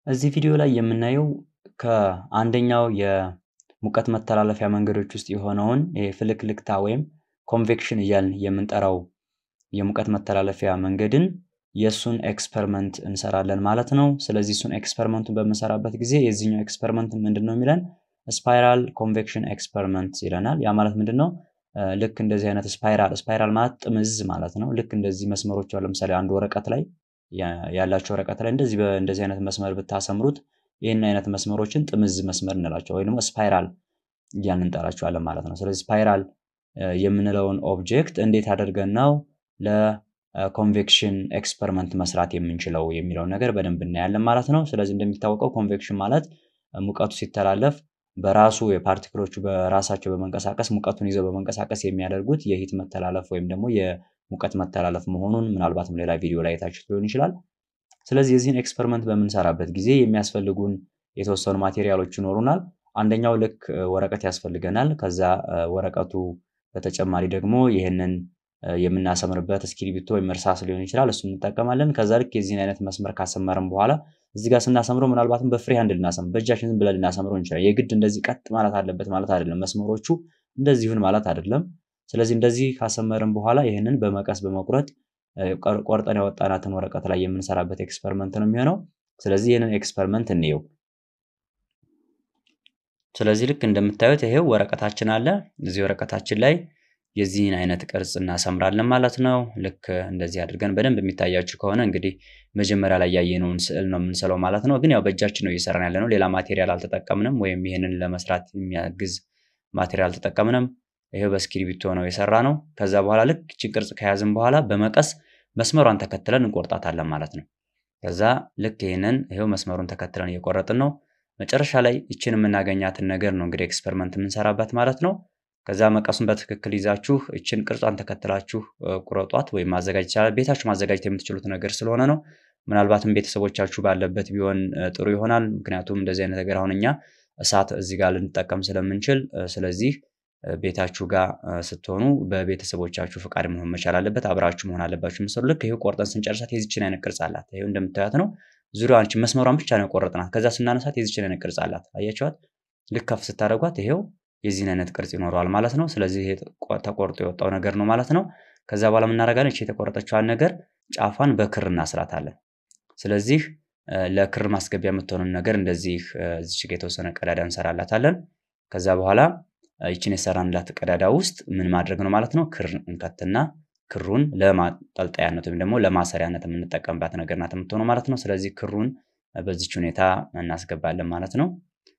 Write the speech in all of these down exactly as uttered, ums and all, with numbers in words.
እዚህ ቪዲዮ ላይ የምናየው ከአንደኛው የሙቀት መተላለፊያ መንገዶች ውስጥ የሆነውን የፍልክልክታ ወይም ኮንቬክሽን እያልን የምንጠራው የሙቀት መተላለፊያ መንገድን የሱን ኤክስፐሪመንት እንሰራለን ማለት ነው። ስለዚህ እሱን ኤክስፐሪመንቱን በመሰራበት ጊዜ የዚህኛው ኤክስፐሪመንት ምንድነው የሚለን ስፓይራል ኮንቬክሽን ኤክስፐሪመንት ይለናል። ያ ማለት ምንድነው? ልክ እንደዚህ አይነት ስፓይራል ስፓይራል ማለት ጥምዝ ማለት ነው። ልክ እንደዚህ መስመሮች አሉ። ለምሳሌ አንድ ወረቀት ላይ ያላቸው ወረቀት ላይ እንደዚህ በእንደዚህ አይነት መስመር ብታሰምሩት ይሄን አይነት መስመሮችን ጥምዝ መስመር እንላቸው ወይ ደግሞ ስፓይራል እያልን እንጠራቸዋለን ማለት ነው። ስለዚህ ስፓይራል የምንለውን ኦብጀክት እንዴት አድርገን ነው ለኮንቬክሽን ኤክስፐሪመንት መስራት የምንችለው የሚለው ነገር በደንብ እናያለን ማለት ነው። ስለዚህ እንደሚታወቀው ኮንቬክሽን ማለት ሙቀቱ ሲተላለፍ በራሱ የፓርቲክሎቹ በራሳቸው በመንቀሳቀስ ሙቀቱን ይዘው በመንቀሳቀስ የሚያደርጉት የሂት መተላለፍ ወይም ደግሞ የሙቀት መተላለፍ መሆኑን ምናልባትም ሌላ ቪዲዮ ላይ ታችሁት ሊሆን ይችላል። ስለዚህ የዚህን ኤክስፐሪመንት በመንሰራበት ጊዜ የሚያስፈልጉን የተወሰኑ ማቴሪያሎች ይኖሩናል። አንደኛው ልክ ወረቀት ያስፈልገናል። ከዛ ወረቀቱ በተጨማሪ ደግሞ ይሄንን የምናሰምርበት እስክሪብቶ ወይም እርሳስ ሊሆን ይችላል እሱን እንጠቀማለን። ከዛ ልክ የዚህን አይነት መስመር ካሰመርን በኋላ እዚህ ጋር ስናሰምረው ምናልባትም በፍሪ ሃንድ ልናሰምር በእጃችን ዝም ብለን ልናሰምረው እንችላለን። የግድ እንደዚህ ቀጥ ማለት አለበት ማለት አይደለም። መስመሮቹ እንደዚህ ይሁን ማለት አይደለም። ስለዚህ እንደዚህ ካሰመርን በኋላ ይሄንን በመቀስ በመቁረጥ ቆርጠን ያወጣናትን ወረቀት ላይ የምንሰራበት ኤክስፐሪመንት ነው የሚሆነው። ስለዚህ ይሄንን ኤክስፐሪመንት እንየው። ስለዚህ ልክ እንደምታዩት ይሄው ወረቀታችን አለ። እዚህ ወረቀታችን ላይ የዚህን አይነት ቅርጽ እናሰምራለን ማለት ነው። ልክ እንደዚህ አድርገን በደንብ የሚታያችሁ ከሆነ እንግዲህ መጀመሪያ ላይ ያየነውን ስዕል ነው የምንሰለው ማለት ነው። ግን ያው በእጃችን ነው እየሰራን ያለነው ሌላ ማቴሪያል አልተጠቀምንም ወይም ይሄንን ለመስራት የሚያግዝ ማቴሪያል አልተጠቀምንም። ይሄው በስክሪፕቶ ነው የሰራነው። ከዛ በኋላ ልክ እቺ ቅርጽ ከያዝን በኋላ በመቀስ መስመሩን ተከትለን እንቆርጣታለን ማለት ነው። ከዛ ልክ ይሄንን ይሄው መስመሩን ተከትለን እየቆረጥን ነው። መጨረሻ ላይ እቺን የምናገኛትን ነገር ነው እንግዲህ ኤክስፐሪመንት የምንሰራበት ማለት ነው። ከዛ መቀሱን በትክክል ይዛችሁ እቺን ቅርጿን ተከትላችሁ ቁረጧት ወይም ማዘጋጀት ይችላል። ቤታችሁ ማዘጋጀት የምትችሉት ነገር ስለሆነ ነው። ምናልባትም ቤተሰቦቻችሁ ባለበት ቢሆን ጥሩ ይሆናል። ምክንያቱም እንደዚህ አይነት ነገር አሁን እኛ እሳት እዚህ ጋር ልንጠቀም ስለምንችል ስለዚህ ቤታችሁ ጋር ስትሆኑ በቤተሰቦቻችሁ ፍቃድ መሆን መቻል አለበት። አብራችሁ መሆን አለባችሁ። መስሉ ልክ ይሄው ቆርጠን ስንጨርሳት የዚችን አይነት ቅርጽ አላት። ይሄው እንደምታዩት ነው። ዙሪያዋን እቺ መስመሯን ብቻ ነው ቆርጠናት። ከዛ ስናነሳት የዚችን አይነት ቅርጽ አላት። አያችኋት? ልክ ከፍ ስታደርጓት ይሄው የዚህን አይነት ቅርጽ ይኖረዋል ማለት ነው። ስለዚህ ይሄ ተቆርጦ የወጣው ነገር ነው ማለት ነው። ከዛ በኋላ ምን እናደርጋለን? እቺ የተቆረጠችዋን ነገር ጫፏን በክር እናስራታለን። ስለዚህ ለክር ማስገቢያ የምትሆነውን ነገር እንደዚህ እዚች ጋር የተወሰነ ቀዳዳ እንሰራላታለን። ከዛ በኋላ እቺን የሰራንላት ቀዳዳ ውስጥ ምን ማድረግ ነው ማለት ነው? ክር እንከትና ክሩን ለማጠልጠያነት ወይም ደግሞ ለማሰሪያነት የምንጠቀምባት ነገር ናት የምትሆነው ማለት ነው። ስለዚህ ክሩን በዚች ሁኔታ እናስገባለን ማለት ነው።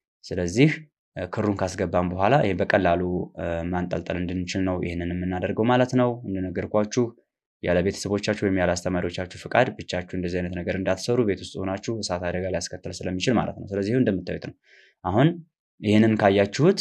ስለዚህ ክሩን ካስገባን በኋላ ይሄ በቀላሉ ማንጠልጠል እንድንችል ነው ይሄንን የምናደርገው ማለት ነው። እንደነገርኳችሁ ያለ ቤተሰቦቻችሁ ወይም ያለ አስተማሪዎቻችሁ ፍቃድ ብቻችሁ እንደዚህ አይነት ነገር እንዳትሰሩ ቤት ውስጥ ሆናችሁ እሳት አደጋ ሊያስከትል ስለሚችል ማለት ነው። ስለዚህ ይሄው እንደምታዩት ነው። አሁን ይሄንን ካያችሁት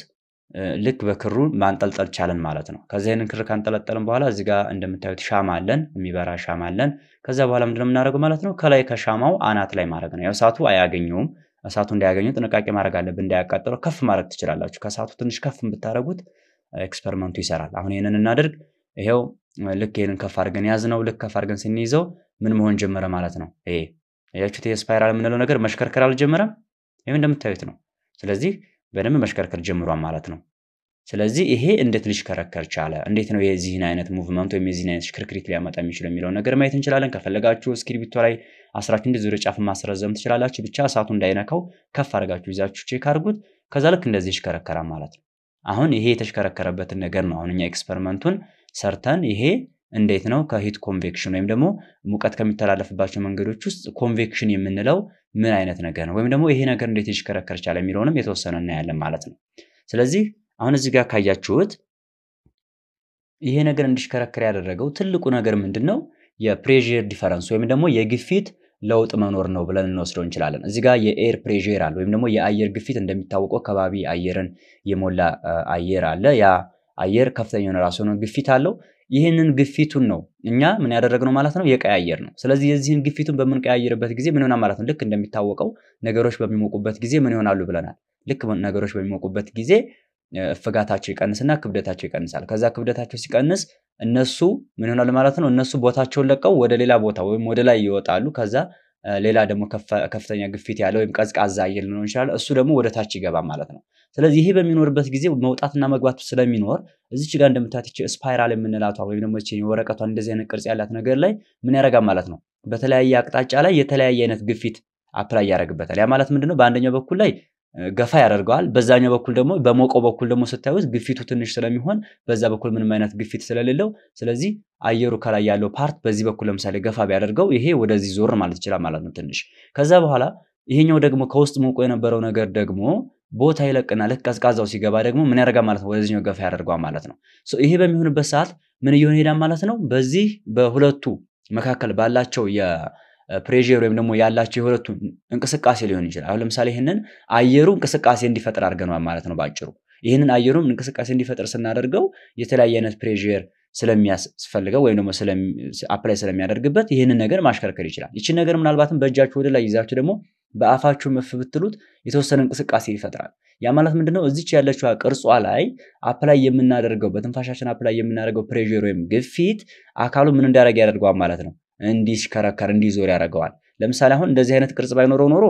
ልክ በክሩ ማንጠልጠል ቻለን ማለት ነው። ከዛ ይሄንን ክር ካንጠለጠልን በኋላ እዚህ ጋር እንደምታዩት ሻማ አለን፣ የሚበራ ሻማ አለን። ከዛ በኋላ ምንድነው የምናደርገው ማለት ነው? ከላይ ከሻማው አናት ላይ ማድረግ ነው። ያው እሳቱ አያገኘውም። እሳቱ እንዳያገኘው ጥንቃቄ ማድረግ አለብን፣ እንዳያቃጥለው። ከፍ ማድረግ ትችላላችሁ። ከእሳቱ ትንሽ ከፍ ብታረጉት ኤክስፐሪመንቱ ይሰራል። አሁን ይሄንን እናድርግ። ይሄው ልክ ይሄንን ከፍ አድርገን ያዝነው። ልክ ከፍ አድርገን ስንይዘው ምን መሆን ጀመረ ማለት ነው? ይሄ ያያችሁት የስፓይራል የምንለው ነገር መሽከርከር አልጀመረም። ይሄው እንደምታዩት ነው። ስለዚህ በደንብ መሽከርከር ጀምሯል ማለት ነው። ስለዚህ ይሄ እንዴት ሊሽከረከር ቻለ? እንዴት ነው የዚህን አይነት ሙቭመንት ወይም የዚህን አይነት ሽክርክሪት ሊያመጣ የሚችለው የሚለው ነገር ማየት እንችላለን። ከፈለጋችሁ እስክሪብቶ ላይ አስራችሁ እንደዚህ ወደ ጫፍ ማስረዘም ትችላላችሁ። ብቻ እሳቱ እንዳይነካው ከፍ አድርጋችሁ ይዛችሁ ቼክ አድርጉት። ከዛ ልክ እንደዚህ ይሽከረከራል ማለት ነው። አሁን ይሄ የተሽከረከረበትን ነገር ነው አሁን እኛ ኤክስፐሪመንቱን ሰርተን ይሄ እንዴት ነው ከሂት ኮንቬክሽን ወይም ደግሞ ሙቀት ከሚተላለፍባቸው መንገዶች ውስጥ ኮንቬክሽን የምንለው ምን አይነት ነገር ነው ወይም ደግሞ ይሄ ነገር እንዴት ይሽከረከር ቻለ የሚለውንም የተወሰነ እናያለን ማለት ነው። ስለዚህ አሁን እዚህ ጋር ካያችሁት ይሄ ነገር እንዲሽከረከር ያደረገው ትልቁ ነገር ምንድነው? የፕሬሸር ዲፈረንስ ወይም ደግሞ የግፊት ለውጥ መኖር ነው ብለን እንወስደው እንችላለን። እዚህ ጋር የኤር ፕሬሸር አለ ወይም ደግሞ የአየር ግፊት እንደሚታወቀው ከባቢ አየርን የሞላ አየር አለ። ያ አየር ከፍተኛ የሆነ ራሱ ነው ግፊት አለው። ይሄንን ግፊቱን ነው እኛ ምን ያደረግነው ማለት ነው? የቀያየር ነው። ስለዚህ የዚህን ግፊቱን በመንቀያየርበት ጊዜ ምን ይሆናል ማለት ነው? ልክ እንደሚታወቀው ነገሮች በሚሞቁበት ጊዜ ምን ይሆናሉ ብለናል? ልክ ነገሮች በሚሞቁበት ጊዜ ፍጋታቸው ይቀንስና ክብደታቸው ይቀንሳል። ከዛ ክብደታቸው ሲቀንስ እነሱ ምን ይሆናል ማለት ነው? እነሱ ቦታቸውን ለቀው ወደ ሌላ ቦታ ወይም ወደ ላይ ይወጣሉ። ከዛ ሌላ ደግሞ ከፍተኛ ግፊት ያለው ወይም ቀዝቃዛ አየር ሊሆን ይችላል እሱ ደግሞ ወደ ታች ይገባ ማለት ነው ስለዚህ ይሄ በሚኖርበት ጊዜ መውጣትና መግባት ስለሚኖር እዚች ጋር እንደምታዩት እቺ ስፓይራል የምንላቷ ወይም ደግሞ እቺ ወረቀቷ እንደዚህ አይነት ቅርጽ ያላት ነገር ላይ ምን ያረጋል ማለት ነው በተለያየ አቅጣጫ ላይ የተለያየ አይነት ግፊት አፕላይ ያደርግበታል ያ ማለት ምንድነው በአንደኛው በኩል ላይ ገፋ ያደርጋል በዛኛው በኩል ደግሞ በሞቀው በኩል ደግሞ ስታዩት ግፊቱ ትንሽ ስለሚሆን በዛ በኩል ምንም አይነት ግፊት ስለሌለው ስለዚህ አየሩ ከላይ ያለው ፓርት በዚህ በኩል ለምሳሌ ገፋ ቢያደርገው ይሄ ወደዚህ ዞር ማለት ይችላል ማለት ነው ትንሽ ከዛ በኋላ ይሄኛው ደግሞ ከውስጥ ሞቆ የነበረው ነገር ደግሞ ቦታ ይለቅና ልክ ቀዝቃዛው ሲገባ ደግሞ ምን ያደርጋል ማለት ነው ወደዚህኛው ገፋ ያደርጋል ማለት ነው ሶ ይሄ በሚሆንበት ሰዓት ምን እየሆነ ይሄዳል ማለት ነው በዚህ በሁለቱ መካከል ባላቸው የ ፕሬዠር ወይም ደግሞ ያላቸው የሁለቱ እንቅስቃሴ ሊሆን ይችላል አሁን ለምሳሌ ይሄንን አየሩ እንቅስቃሴ እንዲፈጠር አድርገናል ማለት ነው ባጭሩ ይሄንን አየሩም እንቅስቃሴ እንዲፈጠር ስናደርገው የተለያየ አይነት ፕሬዠር ስለሚያስፈልገው ወይም ደግሞ ስለ አፕላይ ስለሚያደርግበት ይሄንን ነገር ማሽከርከር ይችላል እቺ ነገር ምናልባትም በእጃችሁ ወደ ላይ ይዛችሁ ደግሞ በአፋችሁ መፍ ብትሉት የተወሰነ እንቅስቃሴ ይፈጥራል ያ ማለት ምንድነው እዚች ያለችው ቅርጿ ላይ አፕላይ የምናደርገው በትንፋሻችን አፕላይ የምናደርገው ፕሬዠር ወይም ግፊት አካሉ ምን እንዲያደርግ ያደርገዋል ማለት ነው እንዲሽከረከር እንዲዞር ያደርገዋል ለምሳሌ አሁን እንደዚህ አይነት ቅርጽ ባይኖረው ኖሮ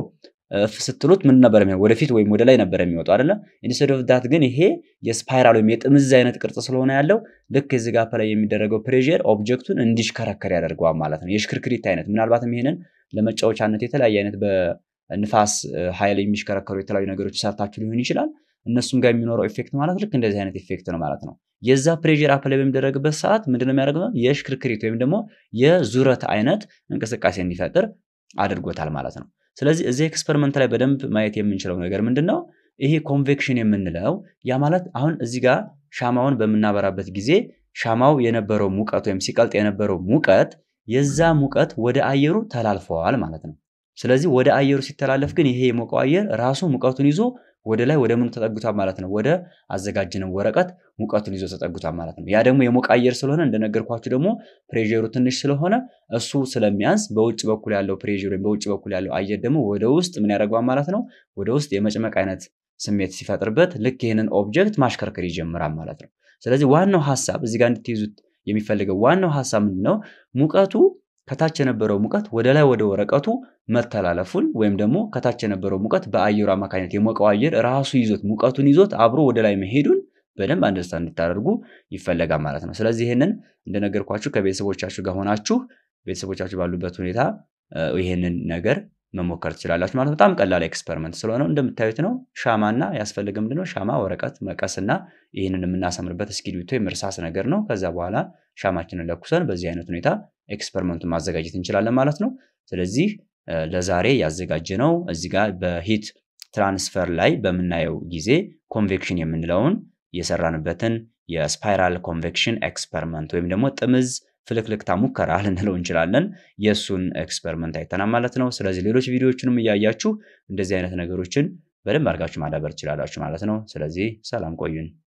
ስትሉት ምን ነበር የሚሆነው ወደፊት ወይም ወደ ላይ ነበር የሚወጣው አይደለ ኢንስቴድ ኦፍ ዳት ግን ይሄ የስፓይራል ወይም የጥምዝ አይነት ቅርጽ ስለሆነ ያለው ልክ እዚህ ጋር አፕላይ የሚደረገው ፕሬዠር ኦብጀክቱን እንዲሽከረከር ያደርገዋል ማለት ነው የሽክርክሪት አይነት ምናልባትም ይሄንን ለመጫወቻነት የተለያየ አይነት በንፋስ ኃይል የሚሽከረከሩ የተለያዩ ነገሮች ሰርታችሁ ሊሆን ይችላል እነሱም ጋር የሚኖረው ኢፌክት ማለት ልክ እንደዚህ አይነት ኢፌክት ነው ማለት ነው የዛ ፕሬዠር አፕላይ በሚደረግበት ሰዓት ምንድነው የሚያደርገው የሽክርክሪት ወይም ደግሞ የዙረት አይነት እንቅስቃሴ እንዲፈጠር አድርጎታል ማለት ነው ስለዚህ እዚህ ኤክስፐሪመንት ላይ በደንብ ማየት የምንችለው ነገር ምንድነው ይሄ ኮንቬክሽን የምንለው ያ ማለት አሁን እዚህ ጋር ሻማውን በመናበራበት ጊዜ ሻማው የነበረው ሙቀት ወይም ሲቀልጥ የነበረው ሙቀት የዛ ሙቀት ወደ አየሩ ተላልፈዋል ማለት ነው ስለዚህ ወደ አየሩ ሲተላለፍ ግን ይሄ የሞቀው አየር ራሱ ሙቀቱን ይዞ ወደ ላይ ወደ ምን ተጠግቷል ማለት ነው ወደ አዘጋጅነው ወረቀት ሙቀቱን ይዞ ተጠግቷል ማለት ነው ያ ደግሞ የሞቀ አየር ስለሆነ እንደነገርኳችሁ ደግሞ ፕሬዠሩ ትንሽ ስለሆነ እሱ ስለሚያንስ በውጭ በኩል ያለው ፕሬዠር ወይም በውጭ በኩል ያለው አየር ደግሞ ወደ ውስጥ ምን ያደርጋል ማለት ነው ወደ ውስጥ የመጭመቅ አይነት ስሜት ሲፈጥርበት ልክ ይሄንን ኦብጀክት ማሽከርከር ይጀምራል ማለት ነው ስለዚህ ዋናው ሐሳብ እዚህ ጋር እንድትይዙት የሚፈልገው ዋናው ሐሳብ ምንድነው ሙቀቱ ከታች የነበረው ሙቀት ወደ ላይ ወደ ወረቀቱ መተላለፉን ወይም ደግሞ ከታች የነበረው ሙቀት በአየሩ አማካኝነት የሞቀው አየር ራሱ ይዞት ሙቀቱን ይዞት አብሮ ወደ ላይ መሄዱን በደንብ አንደርስታንድ እንድታደርጉ ይፈልጋል ማለት ነው ስለዚህ ይሄንን እንደነገርኳችሁ ከቤተሰቦቻችሁ ጋር ሆናችሁ ቤተሰቦቻችሁ ባሉበት ሁኔታ ይሄንን ነገር መሞከር ትችላላችሁ ማለት በጣም ቀላል ኤክስፐሪመንት ስለሆነ እንደምታዩት ነው ሻማና ያስፈልገው ምንድነው ሻማ ወረቀት መቀስና ይሄንን የምናሰምርበት እስክሪብቶ የምርሳስ ነገር ነው ከዛ በኋላ ሻማችንን ለኩሰን በዚህ አይነት ሁኔታ ኤክስፐሪመንቱን ማዘጋጀት እንችላለን ማለት ነው ስለዚህ ለዛሬ ያዘጋጀነው እዚህ ጋር በሂት ትራንስፈር ላይ በመናየው ጊዜ ኮንቬክሽን የምንለውን የሰራንበትን የስፓይራል ኮንቬክሽን ኤክስፐሪመንት ወይም ደግሞ ጥምዝ ፍልክልክታ ሙከራ ልንለው እንችላለን የሱን ኤክስፐሪመንት አይተናል ማለት ነው ስለዚህ ሌሎች ቪዲዮዎችንም ያያችሁ እንደዚህ አይነት ነገሮችን በደንብ አድርጋችሁ ማዳበር ትችላላችሁ ማለት ነው ስለዚህ ሰላም ቆዩን